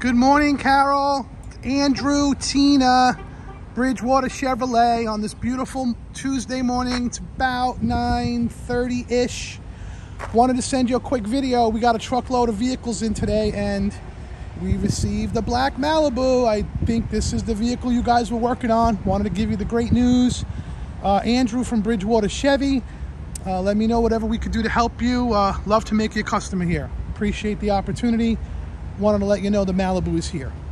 Good morning, Carol, Andrew, Tina, Bridgewater Chevrolet on this beautiful Tuesday morning. It's about 9:30-ish. Wanted to send you a quick video. We got a truckload of vehicles in today and we received a black Malibu. I think this is the vehicle you guys were working on. Wanted to give you the great news. Andrew from Bridgewater Chevy. Let me know whatever we could do to help you. Love to make you a customer here. Appreciate the opportunity. Wanted to let you know the Malibu is here.